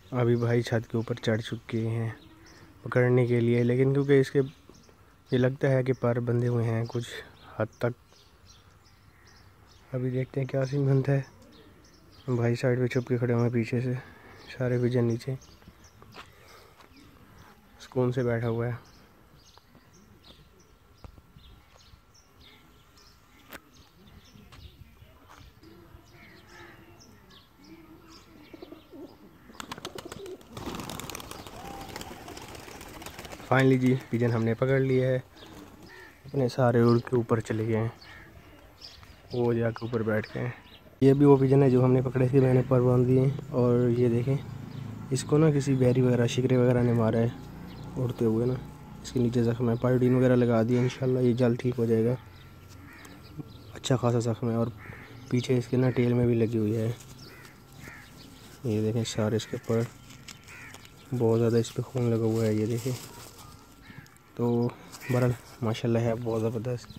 अभी भाई छत के ऊपर चढ़ चुके हैं पकड़ने के लिए, लेकिन क्योंकि इसके ये लगता है कि पर बंधे हुए हैं कुछ हद तक। अभी देखते हैं क्या सीन बनता है। भाई साइड पे छुप के खड़े हुए हैं पीछे से, सारे पिजन नीचे सुकून से बैठा हुआ है। फाइनली जी पिजन हमने पकड़ लिया है, अपने सारे उड़ के ऊपर चले गए हैं, वो जाके ऊपर बैठ गए हैं। ये भी वो पिजन है जो हमने पकड़े थे, मैंने पर बांध दिए। और ये देखें, इसको ना किसी बैरी वगैरह शिकरे वगैरह ने मारा है उड़ते हुए ना, इसके नीचे ज़ख्म है। पायोडीन वगैरह लगा दिए, इंशाल्लाह ये जल्द ठीक हो जाएगा। अच्छा खासा ज़ख्म है और पीछे इसके ना टेल में भी लगी हुई है। ये देखें सारे इसके ऊपर बहुत ज़्यादा इस पर खून लगा हुआ है, ये देखें। तो बहरहाल माशाल्लाह है बहुत ज़बरदस्त।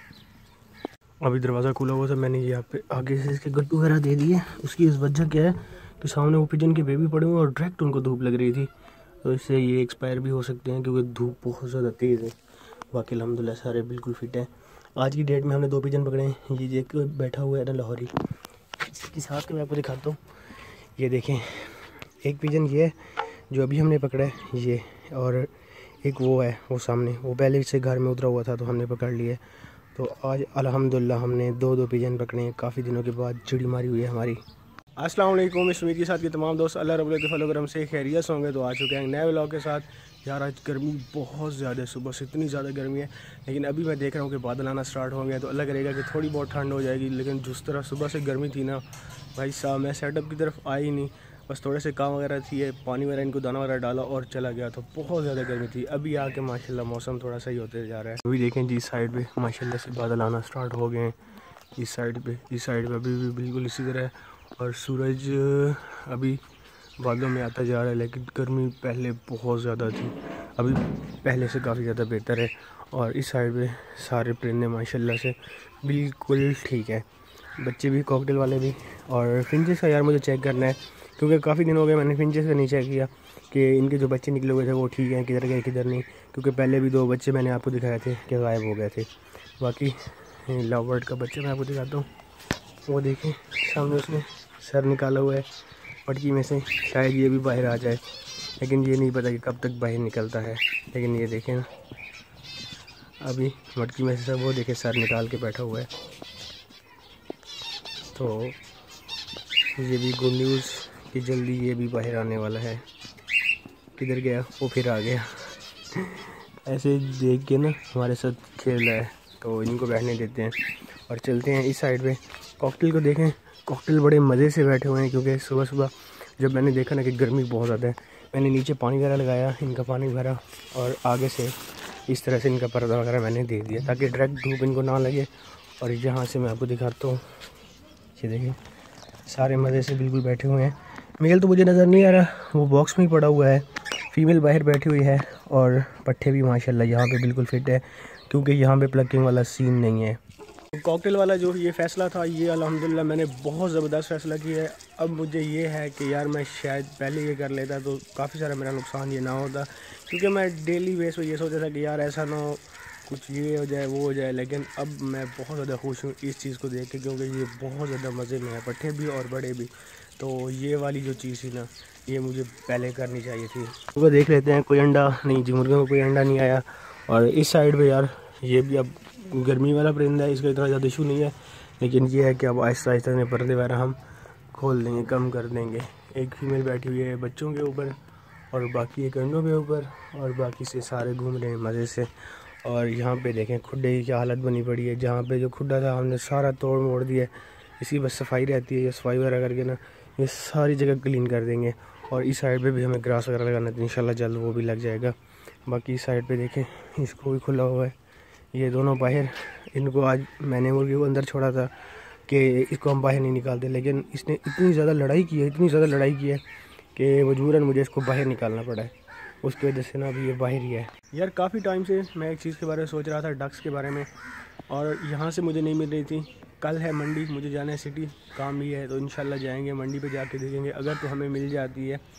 अभी दरवाज़ा खुला हुआ था, मैंने यहाँ पे आगे से इसके गड्ढू वगैरह दे दिए। उसकी इस वजह क्या है कि सामने वो पिजन के बेबी पड़े हुए और डायरेक्ट उनको धूप लग रही थी, तो इससे ये एक्सपायर भी हो सकते हैं क्योंकि धूप बहुत ज़्यादा तेज़ है। बाकी अल्हम्दुलिल्लाह सारे बिल्कुल फिट हैं। आज की डेट में हमने 2 पिजन पकड़े हैं। ये एक बैठा हुआ है ना लाहौरी, इसकी साथ के मैं आपको दिखाता हूँ। ये देखें, एक पिजन ये है जो अभी हमने पकड़ा है ये, और एक वो है वो सामने, वो पहले से घर में उतरा हुआ था तो हमने पकड़ लिया। तो आज अल्हम्दुलिल्लाह हमने 2 पिजन पकड़े हैं, काफ़ी दिनों के बाद चिड़ी मारी हुई है हमारी। अस्सलाम वालेकुम, इस उम्मीद के साथ के तमाम दोस्त अल्लाह रब्बुल इज़्ज़त फज़ल करम से खैरियत होंगे। तो आ चुके हैं नए व्लॉग के साथ। यार आज गर्मी बहुत ज़्यादा है, सुबह से इतनी ज़्यादा गर्मी है, लेकिन अभी मैं देख रहा हूँ कि बादल आना स्टार्ट हो गया, तो अल्लाह करेगा कि थोड़ी बहुत ठंड हो जाएगी। लेकिन जिस तरह सुबह से गर्मी थी ना भाई साहब, मैं सेटअप की तरफ आई नहीं, बस थोड़े से काम वगैरह थी, पानी वगैरह इनको दाना वगैरह डाला और चला गया। तो बहुत ज़्यादा गर्मी थी। अभी आके माशाल्लाह मौसम थोड़ा सही होते जा रहा है। अभी देखें जी इस साइड पे माशाल्लाह से बादल आना स्टार्ट हो गए हैं। इस साइड पे अभी भी बिल्कुल इसी तरह है, और सूरज अभी बादलों में आता जा रहा है। लेकिन गर्मी पहले बहुत ज़्यादा थी, अभी पहले से काफ़ी ज़्यादा बेहतर है। और इस साइड पे सारे परिंदे माशाल्लाह से बिल्कुल ठीक है, बच्चे भी, कॉकटेल वाले भी। और फिंचेस का यार मुझे चेक करना है क्योंकि काफ़ी दिन हो गए मैंने फिंचेस का नहीं चेक किया कि इनके जो बच्चे निकले हुए थे वो ठीक हैं, किधर गए किधर नहीं। क्योंकि पहले भी 2 बच्चे मैंने आपको दिखाए थे कि गायब हो गए थे। बाकी लव बर्ड का बच्चा मैं आपको दिखाता हूँ, वो देखें सामने उसने सर निकाला हुआ है मटकी में से, शायद ये भी बाहर आ जाए, लेकिन ये नहीं पता कि कब तक बाहर निकलता है। लेकिन ये देखें ना, अभी मटकी में से सब वो देखे सर निकाल के बैठा हुआ है। तो ये भी गुड न्यूज़ कि जल्दी ये भी बाहर आने वाला है। किधर गया वो, फिर आ गया। ऐसे देख के ना हमारे साथ खेल रहा है, तो इनको बैठने देते हैं और चलते हैं इस साइड पे। कॉकटेल को देखें, कॉकटेल बड़े मज़े से बैठे हुए हैं क्योंकि सुबह सुबह जब मैंने देखा ना कि गर्मी बहुत ज़्यादा है, मैंने नीचे पानी वगैरह लगाया, इनका पानी भरा और आगे से इस तरह से इनका पर्दा वगैरह मैंने दे दिया ताकि डायरेक्ट धूप इनको ना लगे। और यहाँ से मैं आपको दिखाता हूँ, ये देखें सारे मज़े से बिल्कुल बैठे हुए हैं। मेल तो मुझे नज़र नहीं आ रहा, वो बॉक्स में ही पड़ा हुआ है। फीमेल बाहर बैठी हुई है और पट्ठे भी माशाल्लाह यहाँ पे बिल्कुल फिट है क्योंकि यहाँ पे प्लकिंग वाला सीन नहीं है। कॉकटेल वाला जो ये फ़ैसला था, ये अल्हम्दुलिल्लाह मैंने बहुत ज़बरदस्त फ़ैसला किया है। अब मुझे ये है कि यार मैं शायद पहले ये कर लेता तो काफ़ी सारा मेरा नुकसान ये ना होता, क्योंकि मैं डेली बेस पर ये सोचा था कि यार ऐसा ना हो कुछ ये हो जाए वो हो जाए। लेकिन अब मैं बहुत ज़्यादा खुश हूँ इस चीज़ को देख के क्योंकि ये बहुत ज़्यादा मज़े में है, पट्ठे भी और बड़े भी। तो ये वाली जो चीज़ थी ना, ये मुझे पहले करनी चाहिए थी। वो देख लेते हैं, कोई अंडा नहीं जी, मुर्गियों को कोई अंडा नहीं आया। और इस साइड पे यार ये भी अब गर्मी वाला परिंदा है, इसका इतना ज़्यादा इशू नहीं है, लेकिन ये है कि अब आहिस्ता आहिस्ता पर्दे वगैरह हम खोल देंगे, कम कर देंगे। एक फीमेल बैठी हुई है बच्चों के ऊपर और बाकी एक अंडों के ऊपर, और बाकी से सारे घूम रहे हैं मज़े से। और यहाँ पे देखें खुड्डे की क्या हालत बनी पड़ी है, जहाँ पे जो खुड्डा था हमने सारा तोड़ मोड़ दिया। इसकी बस सफाई रहती है, ये सफाई वगैरह करके ना ये सारी जगह क्लीन कर देंगे। और इस साइड पे भी हमें ग्रास वगैरह लगाना है, तो इंशाल्लाह जल्द वो भी लग जाएगा। बाकी इस साइड पे देखें इसको भी खुला हुआ है, ये दोनों बाहर। इनको आज मैंने मुर्गी को अंदर छोड़ा था कि इसको हम बाहर नहीं निकालते, लेकिन इसने इतनी ज़्यादा लड़ाई की है, इतनी ज़्यादा लड़ाई की है कि मजबूरन मुझे इसको बाहर निकालना पड़ा है। उसकी वजह से ना अभी ये बाहर ही है। यार काफ़ी टाइम से मैं एक चीज़ के बारे में सोच रहा था, डक्स के बारे में, और यहाँ से मुझे नहीं मिल रही थी। कल है मंडी, मुझे जाना है सिटी, काम भी है, तो इंशाल्लाह जाएंगे मंडी पे, जाके देखेंगे। अगर तो हमें मिल जाती है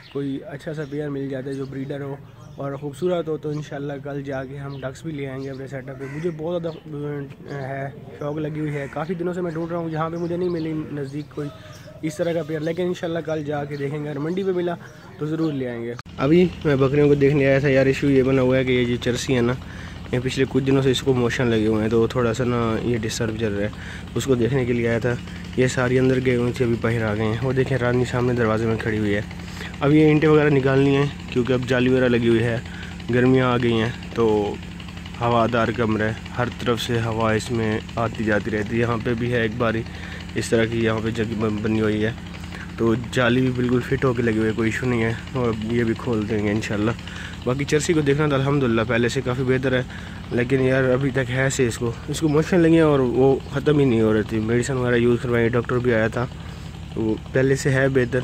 कोई अच्छा सा पेयर मिल जाता है जो ब्रीडर हो और ख़ूबसूरत हो, तो इंशाल्लाह कल जाके हम डक्स भी ले आएंगे अपने सेटअप पे। मुझे बहुत ज़्यादा है शौक़ लगी हुई है, काफ़ी दिनों से मैं ढूंढ रहा हूँ, जहाँ पे मुझे नहीं मिली नज़दीक कोई इस तरह का पेयर, लेकिन इंशाल्लाह कल जाके देखेंगे। अगर मंडी पे मिला तो ज़रूर ले आएंगे। अभी मैं बकरियों को देखने आया था यार। इशू ये बना हुआ है कि ये जो जर्सी है ना, ये पिछले कुछ दिनों से इसको मोशन लगे हुए हैं, तो थोड़ा सा ना ये डिस्टर्ब चल रहा है। उसको देखने के लिए आया था। ये सारी अंदर गए हुए थे, अभी बाहर आ गए हैं। वो देखें रानी सामने दरवाजे में खड़ी हुई है। अब ये ईंटें वगैरह निकालनी है क्योंकि अब जाली वगैरह लगी हुई है, गर्मियाँ आ गई हैं, तो हवादार कमरा है, हर तरफ से हवा इसमें आती जाती रहती है। यहाँ पे भी है एक बारी इस तरह की यहाँ पे जगह बनी हुई है, तो जाली भी बिल्कुल फिट होकर लगी हुई है, कोई इशू नहीं है। और ये भी खोल देंगे इंशाल्लाह। बाकी चर्सी को देखना तो अल्हम्दुलिल्लाह पहले से काफ़ी बेहतर है, लेकिन यार अभी तक है से इसको मोशन लगी है और वो ख़त्म ही नहीं हो रही थी। मेडिसिन वगैरह यूज़ करवाई, डॉक्टर भी आया था, तो पहले से है बेहतर।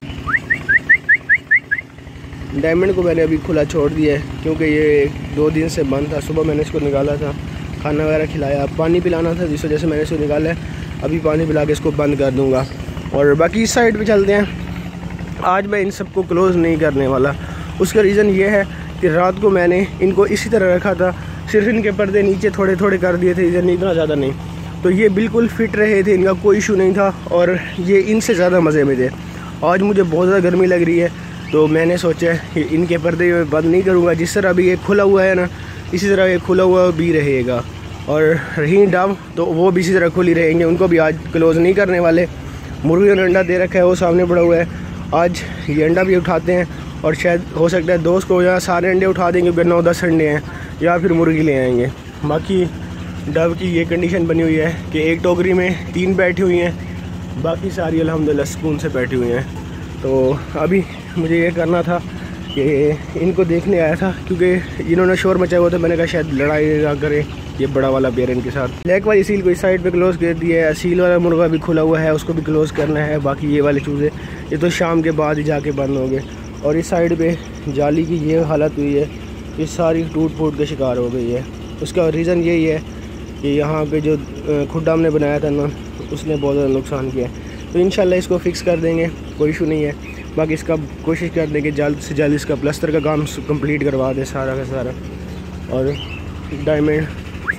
डायमंड को मैंने अभी खुला छोड़ दिया है क्योंकि ये 2 दिन से बंद था। सुबह मैंने इसको निकाला था, खाना वगैरह खिलाया, पानी पिलाना था, जिस वजह से मैंने इसको निकाला है। अभी पानी पिला के इसको बंद कर दूँगा। और बाकी इस साइड पे चलते हैं। आज मैं इन सबको क्लोज़ नहीं करने वाला। उसका रीज़न ये है कि रात को मैंने इनको इसी तरह रखा था, सिर्फ इनके पर्दे नीचे थोड़े थोड़े कर दिए थे, इतना ज़्यादा नहीं, तो ये बिल्कुल फिट रहे थे, इनका कोई इशू नहीं था और ये इनसे ज़्यादा मज़े में थे। आज मुझे बहुत ज़्यादा गर्मी लग रही है, तो मैंने सोचा कि इनके पर्दे बंद नहीं करूँगा। जिस तरह अभी ये खुला हुआ है ना, इसी तरह ये खुला हुआ भी रहेगा। और रही डब, तो वो भी इसी तरह खुली रहेंगे, उनको भी आज क्लोज़ नहीं करने वाले। मुर्गी ने अंडा दे रखा है, वो सामने पड़ा हुआ है। आज ये अंडा भी उठाते हैं और शायद हो सकता है दोस्त को यहाँ सारे अंडे उठा देंगे क्योंकि 9-10 अंडे हैं, या फिर मुर्गी ले आएंगे। बाकी डब की ये कंडीशन बनी हुई है कि एक टोकरी में 3 बैठी हुई हैं, बाकी सारी अल्हम्दुलिल्लाह सुकून से बैठी हुई हैं। तो अभी मुझे ये करना था कि इनको देखने आया था क्योंकि इन्होंने शोर मचाया हुआ था। मैंने कहा शायद लड़ाई ना करे ये बड़ा वाला बेर इनके साथ। ब्लैक वाली सील को इस साइड पे क्लोज़ कर दिया है। सील वाला मुर्गा भी खुला हुआ है, उसको भी क्लोज़ करना है। बाकी ये वाले चूज़े ये तो शाम के बाद ही जाके बंद होंगे। और इस साइड पे जाली की ये हालत हुई है, ये सारी टूट फूट के शिकार हो गई है। उसका रीज़न यही है कि यहाँ पे जो खुड्डा हमने बनाया था ना, उसने बहुत ज़्यादा नुकसान किया है। तो इंशाल्लाह इसको फ़िक्स कर देंगे, कोई इशू नहीं है। बाकी इसका कोशिश कर देंगे जल्द से जल्द इसका प्लस्तर का काम कंप्लीट करवा दें सारा का सारा। और डायमंड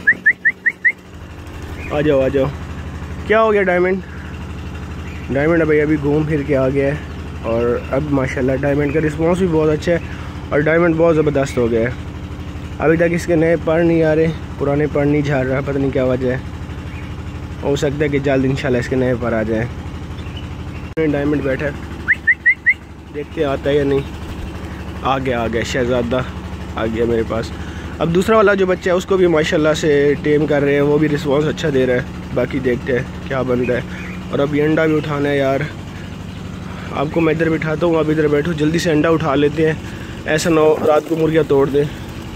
आ जाओ। क्या हो गया डायमंड? डायमंड अभी घूम फिर के आ गया है और अब माशाल्लाह डायमंड का रिस्पॉन्स भी बहुत अच्छा है और डायमंड बहुत ज़बरदस्त हो गया है। अभी तक इसके नए पर नहीं आ रहे, पुराने पर नहीं झाड़ रहा, पता नहीं क्या वजह है। हो सकता है कि जल्द इंशाल्लाह इसके नए पर आ जाए। डायमंड बैठा है, देखते आता है या नहीं। आ गया शहज़ादा आ गया मेरे पास। अब दूसरा वाला जो बच्चा है उसको भी माशाल्लाह से टेम कर रहे हैं, वो भी रिस्पॉन्स अच्छा दे रहा है। बाकी देखते हैं क्या बन रहा है। और अब ये अंडा भी उठाना है यार। आपको मैं इधर बिठाता हूँ, आप इधर बैठो, जल्दी से अंडा उठा लेते हैं, ऐसा ना हो रात को मुर्गियाँ तोड़ दें।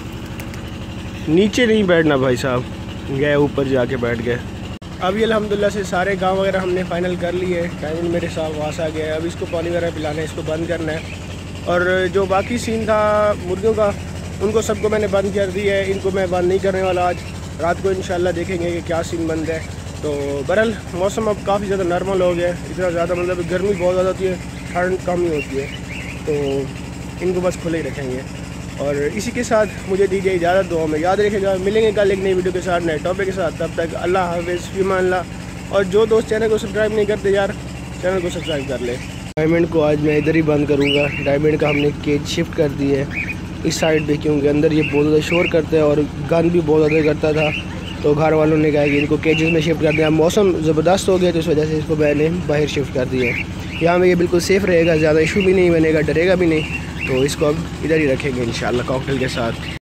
नीचे नहीं बैठना भाई साहब, गए ऊपर जाके बैठ गए। अभी अल्हम्दुलिल्लाह से सारे काम वगैरह हमने फ़ाइनल कर लिए। डायमंड मेरे साथ वास आ गया है। अब इसको पानी वगैरह पिलाना है, इसको बंद करना है। और जो बाकी सीन था मुर्गियों का, उनको सबको मैंने बंद कर दिया है। इनको मैं बंद नहीं करने वाला आज, रात को इंशाल्लाह देखेंगे कि क्या सीन बन रहा है। तो बहरहाल मौसम अब काफ़ी ज़्यादा नॉर्मल हो गया है। इतना ज़्यादा मतलब गर्मी बहुत ज़्यादा होती है, ठंड कम ही होती है, तो इनको बस खुले ही रखेंगे। और इसी के साथ मुझे दीजिए इजाज़त। दुआ में याद रखेगा, मिलेंगे कल एक नई वीडियो के साथ, नए टॉपिक के साथ। तब तक अल्लाह हाफ़िज़, फ़िमान अल्लाह। और जो दोस्त चैनल को सब्सक्राइब नहीं करते यार, चैनल को सब्सक्राइब कर ले। डायमंड को आज मैं इधर ही बंद करूँगा। डायमंड का हमने केज शिफ्ट कर दी है इस साइड पे, क्योंकि अंदर ये बहुत ज़्यादा शोर करते हैं और गंद भी बहुत ज़्यादा करता था। तो घर वालों ने कहा कि इनको केजेस में शिफ्ट कर दिया। मौसम ज़बरदस्त हो गया तो इस वजह से इसको मैंने बाहर शिफ्ट कर दिया है। यहाँ में ये बिल्कुल सेफ़ रहेगा, ज़्यादा इशू भी नहीं बनेगा, डरेगा भी नहीं। तो इसको अब इधर ही रखेंगे इंशाल्लाह कॉकटेल के साथ।